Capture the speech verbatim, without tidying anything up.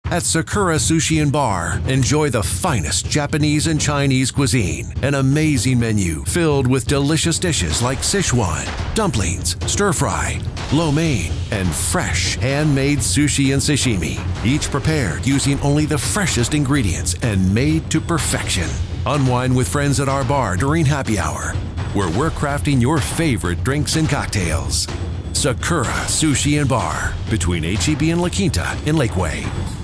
At Sakura Sushi and Bar, enjoy the finest Japanese and Chinese cuisine, an amazing menu filled with delicious dishes like Sichuan, dumplings, stir-fry, lo mein, and fresh handmade sushi and sashimi, each prepared using only the freshest ingredients and made to perfection. Unwind with friends at our bar during happy hour, where we're crafting your favorite drinks and cocktails. Sakura Sushi and Bar, between H E B and La Quinta in Lakeway.